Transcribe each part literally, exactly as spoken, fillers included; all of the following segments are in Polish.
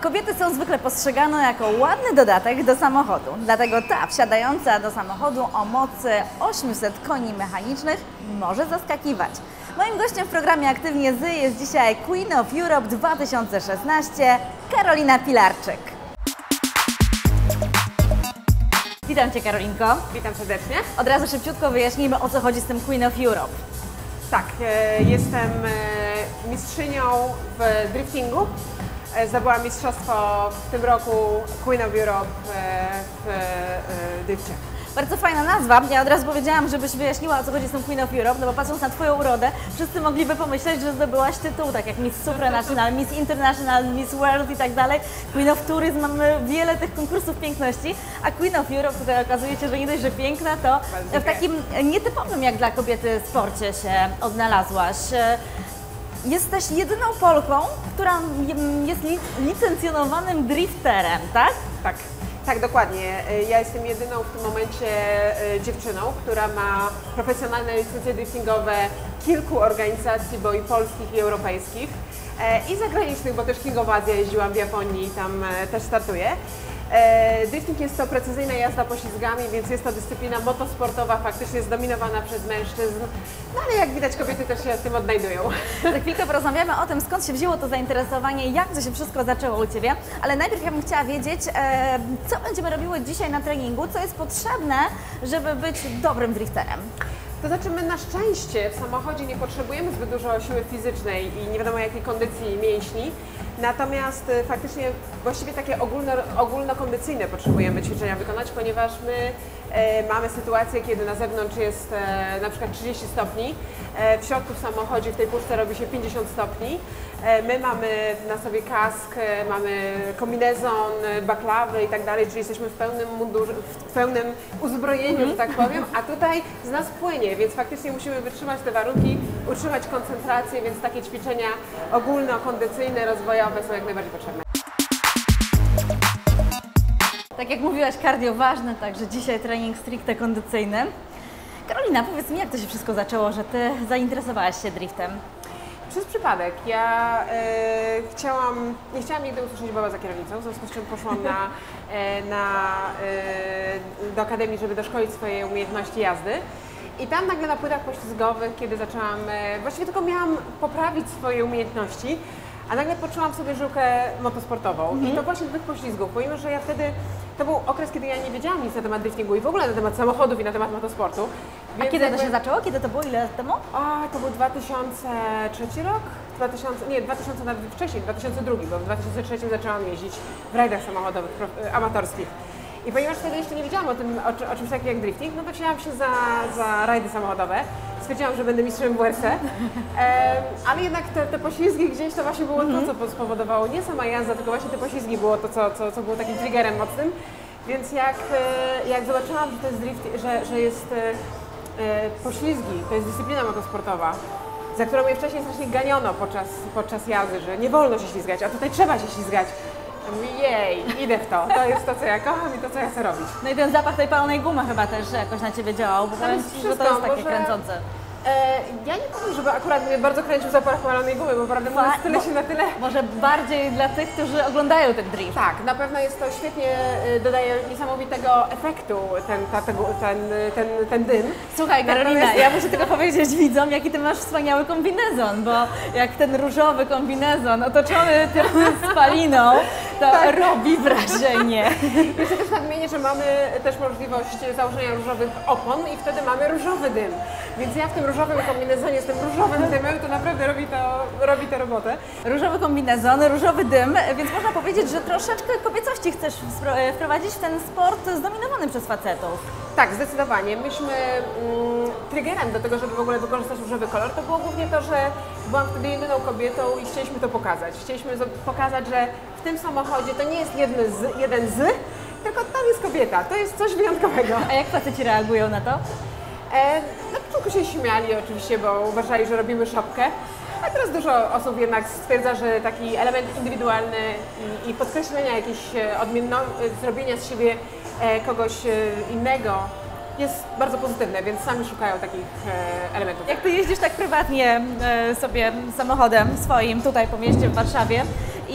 Kobiety są zwykle postrzegane jako ładny dodatek do samochodu. Dlatego ta wsiadająca do samochodu o mocy osiemset koni mechanicznych może zaskakiwać. Moim gościem w programie Aktywnie Z jest dzisiaj Queen of Europe dwa tysiące szesnaście, Karolina Pilarczyk. Witam Cię, Karolinko. Witam serdecznie. Od razu szybciutko wyjaśnijmy, o co chodzi z tym Queen of Europe. Tak, jestem mistrzynią w driftingu. Zdobyłam mistrzostwo w tym roku Queen of Europe w drifcie. Bardzo fajna nazwa. Ja od razu powiedziałam, żebyś wyjaśniła, o co chodzi z tym Queen of Europe, no bo patrząc na Twoją urodę, wszyscy mogliby pomyśleć, że zdobyłaś tytuł, tak jak Miss Supranational, Miss International, Miss World i tak dalej. Queen of Tourism, mamy wiele tych konkursów piękności, a Queen of Europe tutaj okazuje się, że nie dość, że piękna, to w takim nietypowym jak dla kobiety sporcie się odnalazłaś. Jesteś jedyną Polką, która jest licencjonowanym drifterem, tak? Tak. Tak, dokładnie. Ja jestem jedyną w tym momencie dziewczyną, która ma profesjonalne licencje driftingowe kilku organizacji, bo i polskich, i europejskich, i zagranicznych, bo też King of Asia jeździłam w Japonii i tam też startuję. Drifting jest to precyzyjna jazda poślizgami, więc jest to dyscyplina motosportowa, faktycznie zdominowana przez mężczyzn, no ale jak widać kobiety też się w tym odnajdują. Za chwilkę porozmawiamy o tym, skąd się wzięło to zainteresowanie, jak to się wszystko zaczęło u Ciebie, ale najpierw ja bym chciała wiedzieć, co będziemy robiły dzisiaj na treningu, co jest potrzebne, żeby być dobrym drifterem. To znaczy my na szczęście w samochodzie nie potrzebujemy zbyt dużo siły fizycznej i nie wiadomo jakiej kondycji mięśni, natomiast faktycznie właściwie takie ogólno, ogólnokondycyjne potrzebujemy ćwiczenia wykonać, ponieważ my e, mamy sytuację, kiedy na zewnątrz jest e, na przykład trzydzieści stopni, e, w środku w samochodzie w tej puszce robi się pięćdziesiąt stopni, e, my mamy na sobie kask, e, mamy kombinezon, baklawy i tak dalej, czyli jesteśmy w pełnym mundurze, w pełnym uzbrojeniu, mm. że tak powiem, a tutaj z nas płynie, więc faktycznie musimy wytrzymać te warunki, utrzymać koncentrację, więc takie ćwiczenia ogólnokondycyjne, rozwojowe są jak najbardziej potrzebne. Tak jak mówiłaś, cardio ważne, także dzisiaj trening stricte kondycyjny. Karolina, powiedz mi, jak to się wszystko zaczęło, że Ty zainteresowałaś się driftem? Przez przypadek. Ja e, chciałam, nie chciałam nigdy usłyszeć baba za kierownicą, w związku z czym poszłam na, e, na, e, do akademii, żeby doszkolić swoje umiejętności jazdy. I tam nagle na płytach poślizgowych, kiedy zaczęłam, e, właściwie tylko miałam poprawić swoje umiejętności, a nagle poczułam w sobie żyłkę motosportową. Mhm. I to właśnie tych poślizgów, pomimo że ja wtedy, to był okres, kiedy ja nie wiedziałam nic na temat driftingu i w ogóle na temat samochodów i na temat motosportu. A kiedy jakby... to się zaczęło? Kiedy to było? Ile lat temu? A, to był dwa tysiące trzeci rok? dwa tysiące, nie, dwa tysiące nawet wcześniej, dwa tysiące drugi, bo w dwa tysiące trzecim zaczęłam jeździć w rajdach samochodowych, amatorskich. I ponieważ wtedy jeszcze nie wiedziałam o tym, o, o czymś takim jak drifting, no to wzięłam się za, za rajdy samochodowe. Stwierdziłam, że będę mistrzem w W R C, e, ale jednak te, te poślizgi gdzieś to właśnie było to, co spowodowało nie sama jazda, tylko właśnie te poślizgi było to, co, co, co było takim triggerem mocnym. Więc jak, jak zobaczyłam, że to jest drift, że, że jest e, poślizgi, to jest dyscyplina motosportowa, za którą mnie wcześniej strasznie ganiono podczas, podczas jazdy, że nie wolno się ślizgać, a tutaj trzeba się ślizgać. Jej, idę w to. To jest to, co ja kocham i to, co ja chcę robić. No i ten zapach tej palonej gumy chyba też jakoś na Ciebie działał, bo powiem Ci, że to jest takie kręcące. E, ja nie powiem, żeby akurat mnie bardzo kręcił zapach palonej gumy, bo prawdę mówiąc tyle się na tyle... Może bardziej dla tych, którzy oglądają ten drift. Tak, na pewno jest to świetnie, dodaje niesamowitego efektu ten, ta, ten, ten, ten dym. Słuchaj Karolina, Natomiast... ja muszę tylko powiedzieć widzom, jaki Ty masz wspaniały kombinezon, bo jak ten różowy kombinezon otoczony tym spaliną, to tak. robi wrażenie. Jeszcze też nadmienię, że mamy też możliwość założenia różowych opon i wtedy mamy różowy dym. Więc ja w tym różowym kombinezonie, z tym różowym dymem, to naprawdę robi to, robi to robotę. Różowy kombinezon, różowy dym, więc można powiedzieć, że troszeczkę kobiecości chcesz wprowadzić w ten sport zdominowany przez facetów. Tak, zdecydowanie. Myśmy mm, triggerem do tego, żeby w ogóle wykorzystać różowy kolor, to było głównie to, że byłam wtedy jedyną kobietą i chcieliśmy to pokazać. Chcieliśmy pokazać, że w tym samochodzie to nie jest jeden z, jeden z tylko tam jest kobieta, to jest coś wyjątkowego. A jak faceci reagują na to? E, na początku się śmiali oczywiście, bo uważali, że robimy szopkę, a teraz dużo osób jednak stwierdza, że taki element indywidualny i, i podkreślenia jakiejś odmienności, zrobienia z siebie e, kogoś innego jest bardzo pozytywne, więc sami szukają takich e, elementów. Jak Ty jeździsz tak prywatnie e, sobie samochodem swoim tutaj po mieście w Warszawie i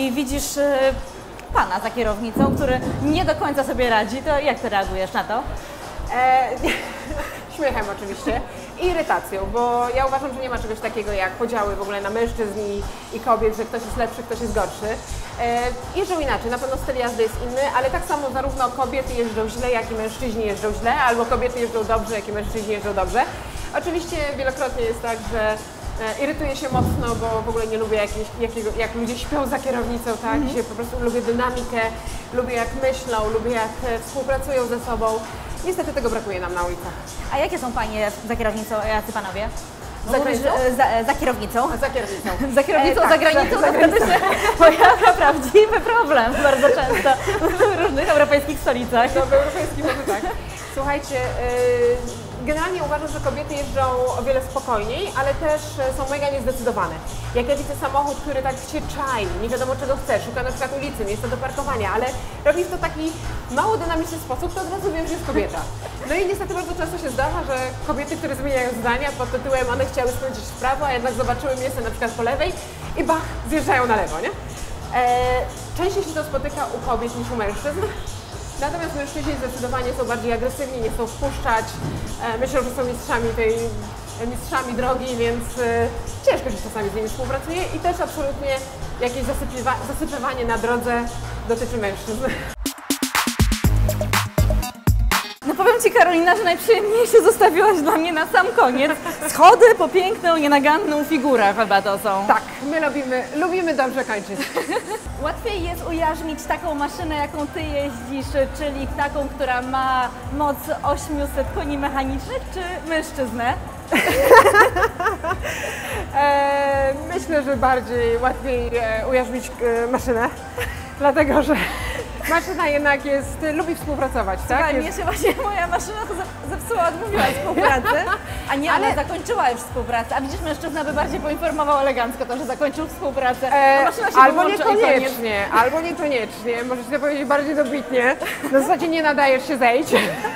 i widzisz y, pana za kierownicą, który nie do końca sobie radzi, to jak ty reagujesz na to? E, śmiechem oczywiście i irytacją, bo ja uważam, że nie ma czegoś takiego jak podziały w ogóle na mężczyzn i, i kobiet, że ktoś jest lepszy, ktoś jest gorszy. E, jeżdżą inaczej, na pewno styl jazdy jest inny, ale tak samo zarówno kobiety jeżdżą źle, jak i mężczyźni jeżdżą źle, albo kobiety jeżdżą dobrze, jak i mężczyźni jeżdżą dobrze. Oczywiście wielokrotnie jest tak, że e, irytuję się mocno, bo w ogóle nie lubię jakieś, jakiego, jak ludzie śpią za kierownicą, tak? Mm-hmm. Się po prostu lubię dynamikę, lubię jak myślą, lubię jak e, współpracują ze sobą. Niestety tego brakuje nam na ulicach. A jakie są panie za kierownicą, jacy panowie? Za Mówisz, granicą? że za, za kierownicą. A za kierownicą. Za kierownicą, E, tak, za granicą, za, za to wtedy się pojawia prawdziwy problem bardzo często w różnych europejskich stolicach. No, w europejskim może tak. Słuchajcie, yy, generalnie uważam, że kobiety jeżdżą o wiele spokojniej, ale też są mega niezdecydowane. Jak ja widzę samochód, który tak się czai, nie wiadomo czego chce, szuka na przykład ulicy, miejsca do parkowania, ale robi w to taki mało dynamiczny sposób, to od razu wiem, że jest kobieta. No i niestety bardzo często się zdarza, że kobiety, które zmieniają zdania pod tytułem one chciały skręcić w prawo, a jednak zobaczyły miejsce na przykład po lewej i bach, zjeżdżają na lewo, nie? Eee, częściej się to spotyka u kobiet niż u mężczyzn. Natomiast mężczyźni zdecydowanie są bardziej agresywni, nie chcą wpuszczać, e, myślą, że są mistrzami tej, mistrzami drogi, więc e, ciężko się czasami z nimi współpracuje i też absolutnie jakieś zasypywa, zasypywanie na drodze dotyczy mężczyzn. No powiem Ci, Karolina, że najprzyjemniejsze zostawiłaś dla mnie na sam koniec. Schody po piękną, nienaganną figurę chyba to są. Tak, my lubimy, lubimy dobrze kończyć. Łatwiej jest ujarzmić taką maszynę, jaką Ty jeździsz, czyli taką, która ma moc osiemset koni mechanicznych, czy mężczyznę? e, myślę, że bardziej łatwiej e, ujarzmić e, maszynę, dlatego że maszyna jednak jest, lubi współpracować, tak? Słuchaj, Jest... mnie się właśnie moja maszyna zepsuła, odmówiła współpracy, a nie, ale ona zakończyła już współpracę. A widzisz, mężczyzna by bardziej poinformował elegancko to, że zakończył współpracę. E, maszyna się albo wyłączy i niekoniecznie, albo niekoniecznie, możesz sobie powiedzieć bardziej dobitnie, na zasadzie nie nadajesz się, zejdź.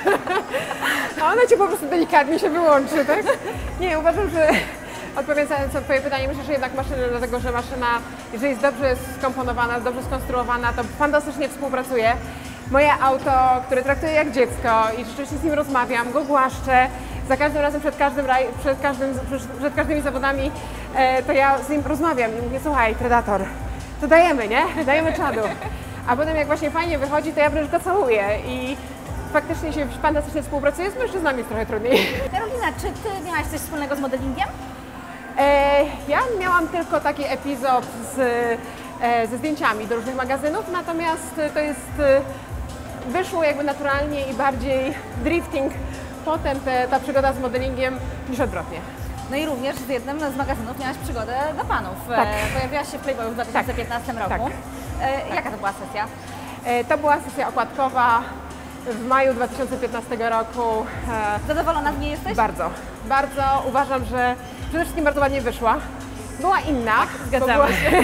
A ona Cię po prostu delikatnie się wyłączy, tak? Nie, uważam, że odpowiadając na Twoje pytanie, myślę, że jednak maszyna, dlatego że maszyna, jeżeli jest dobrze skomponowana, dobrze skonstruowana, to fantastycznie współpracuje. Moje auto, które traktuję jak dziecko i rzeczywiście z nim rozmawiam, go głaszczę, za każdym razem przed, każdym raj, przed, każdym, przed każdymi zawodami, e, to ja z nim rozmawiam i mówię, słuchaj, Predator, to dajemy, nie? Dajemy czadu. A potem jak właśnie fajnie wychodzi, to ja wręcz go całuję i faktycznie się fantastycznie współpracuje, z mężczyznami jest trochę trudniej. Karolina, czy Ty miałaś coś wspólnego z modelingiem? E, ja miałam tylko taki epizod z, e, ze zdjęciami do różnych magazynów, natomiast to jest, wyszło jakby naturalnie i bardziej drifting potem te, ta przygoda z modelingiem niż odwrotnie. No i również z jednym z magazynów miałaś przygodę dla panów. Tak. E, pojawiłaś się w Playboyu w dwa tysiące piętnastym Tak. roku. Tak. E, Tak. Jaka to była sesja? E, to była sesja okładkowa w maju dwa tysiące piętnastego roku. E, Zadowolona z niej jesteś? Bardzo, bardzo. Uważam, że przede wszystkim bardzo ładnie wyszła. Była inna. Tak, zgadzamy była... się.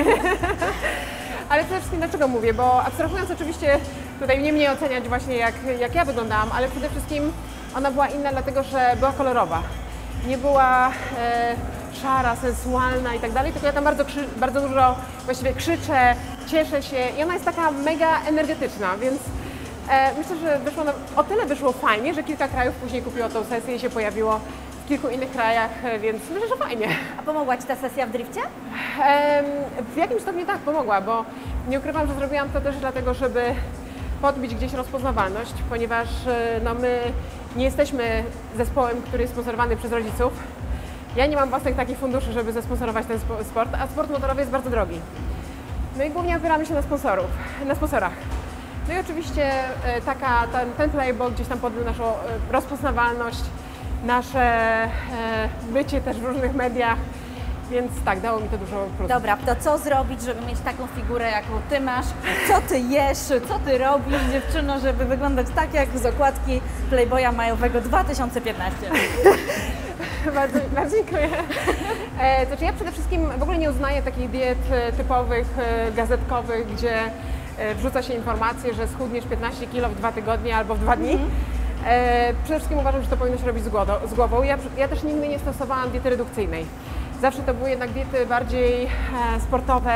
Ale przede wszystkim dlaczego mówię, bo abstrahując oczywiście, tutaj nie mnie oceniać właśnie jak, jak ja wyglądałam, ale przede wszystkim ona była inna dlatego, że była kolorowa. Nie była e, szara, sensualna i tak dalej, tylko ja tam bardzo, krzy, bardzo dużo właściwie krzyczę, cieszę się i ona jest taka mega energetyczna, więc e, myślę, że wyszło na, o tyle wyszło fajnie, że kilka krajów później kupiło tą sesję i się pojawiło w kilku innych krajach, więc myślę, że fajnie. A pomogła Ci ta sesja w drifcie? E, w jakimś stopniu tak, pomogła, bo nie ukrywam, że zrobiłam to też dlatego, żeby podbić gdzieś rozpoznawalność, ponieważ no, my nie jesteśmy zespołem, który jest sponsorowany przez rodziców. Ja nie mam własnych takich funduszy, żeby zasponsorować ten sport, a sport motorowy jest bardzo drogi. No i głównie opieramy się na sponsorów, na sponsorach. No i oczywiście taka, ten, ten Playboy gdzieś tam podbił naszą rozpoznawalność, nasze bycie też w różnych mediach. Więc tak, dało mi to dużo plusów. Dobra, to co zrobić, żeby mieć taką figurę, jaką Ty masz? Co Ty jesz? Co Ty robisz, dziewczyno, żeby wyglądać tak, jak z okładki Playboya majowego dwa tysiące piętnastego? bardzo, bardzo dziękuję. E, to znaczy ja przede wszystkim w ogóle nie uznaję takich diet typowych, gazetkowych, gdzie wrzuca się informacje, że schudniesz piętnaście kilo w dwa tygodnie albo w dwa dni. Mm. E, przede wszystkim uważam, że to powinno się robić z głową. Z głową. Ja, ja też nigdy nie stosowałam diety redukcyjnej. Zawsze to były jednak diety bardziej e, sportowe,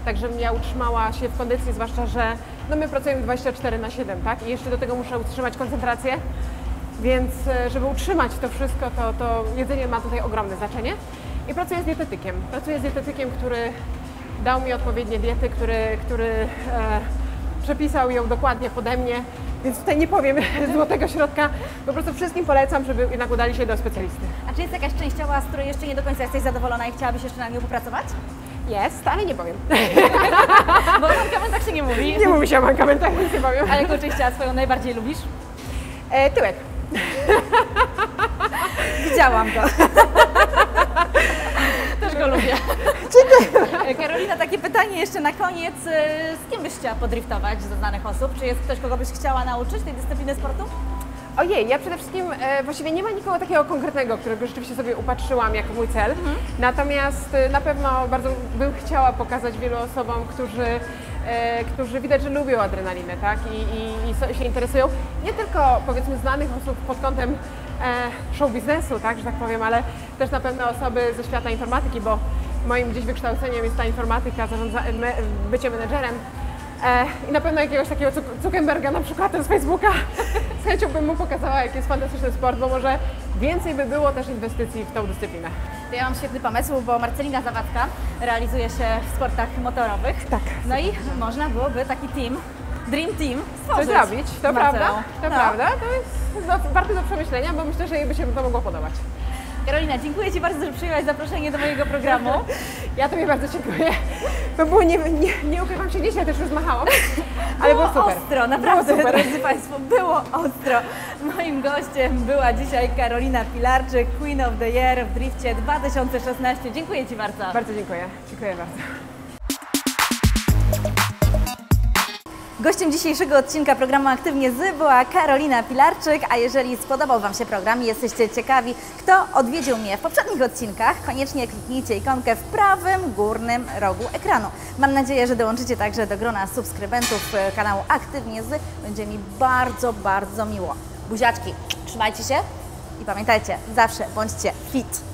tak żebym ja utrzymała się w kondycji, zwłaszcza, że no my pracujemy dwadzieścia cztery na siedem, tak? I jeszcze do tego muszę utrzymać koncentrację, więc żeby utrzymać to wszystko, to, to jedzenie ma tutaj ogromne znaczenie. I pracuję z dietetykiem. Pracuję z dietetykiem, który dał mi odpowiednie diety, który, który e, przepisał ją dokładnie pode mnie, więc tutaj nie powiem złotego środka. Po prostu wszystkim polecam, żeby jednak udali się do specjalisty. A czy jest jakaś część ciała, z której jeszcze nie do końca jesteś zadowolona i chciałabyś jeszcze na nią popracować? Jest, ale nie powiem. Bo o mankamentach się nie mówi. Nie mówi się o mankamentach, więc nie powiem. A jaką część ciała swoją najbardziej lubisz? E, tyłek. Widziałam go. Też go lubię. Karolina, takie pytanie jeszcze na koniec. Z kim byś chciała podriftować ze znanych osób? Czy jest ktoś, kogo byś chciała nauczyć tej dyscypliny sportu? Ojej, ja przede wszystkim e, właściwie nie ma nikogo takiego konkretnego, którego rzeczywiście sobie upatrzyłam jako mój cel. Mhm. Natomiast e, na pewno bardzo bym chciała pokazać wielu osobom, którzy, e, którzy widać, że lubią adrenalinę, tak? I, i, i so, się interesują. Nie tylko powiedzmy znanych osób pod kątem e, show biznesu, tak, że tak powiem, ale też na pewno osoby ze świata informatyki, bo moim gdzieś wykształceniem jest ta informatyka, zarządza, me, bycie menedżerem. E, I na pewno jakiegoś takiego Zuckerberga na przykład z Facebooka z chęcią bym mu pokazała, jaki jest fantastyczny sport, bo może więcej by było też inwestycji w tą dyscyplinę. To ja mam świetny pomysł, bo Marcelina Zawadzka realizuje się w sportach motorowych. Tak. No i można byłoby taki team, Dream Team stworzyć. Coś zrobić, to prawda, to no. prawda. To jest do, warte do przemyślenia, bo myślę, że jej by się to mogło podobać. Karolina, dziękuję Ci bardzo, że przyjęłaś zaproszenie do mojego programu. Ja Tobie bardzo dziękuję. To było, nie, nie, nie ukrywam się, nieźle też rozmachałam, ale było, było super. ostro, naprawdę, było super. drodzy Państwo, było ostro. Moim gościem była dzisiaj Karolina Pilarczyk, Queen of the Year w drifcie dwa tysiące szesnaście. Dziękuję Ci bardzo. Bardzo dziękuję, dziękuję bardzo. Gościem dzisiejszego odcinka programu Aktywnie Z była Karolina Pilarczyk, a jeżeli spodobał Wam się program i jesteście ciekawi, kto odwiedził mnie w poprzednich odcinkach, koniecznie kliknijcie ikonkę w prawym górnym rogu ekranu. Mam nadzieję, że dołączycie także do grona subskrybentów kanału Aktywnie Z. Będzie mi bardzo, bardzo miło. Buziaczki, trzymajcie się i pamiętajcie, zawsze bądźcie fit.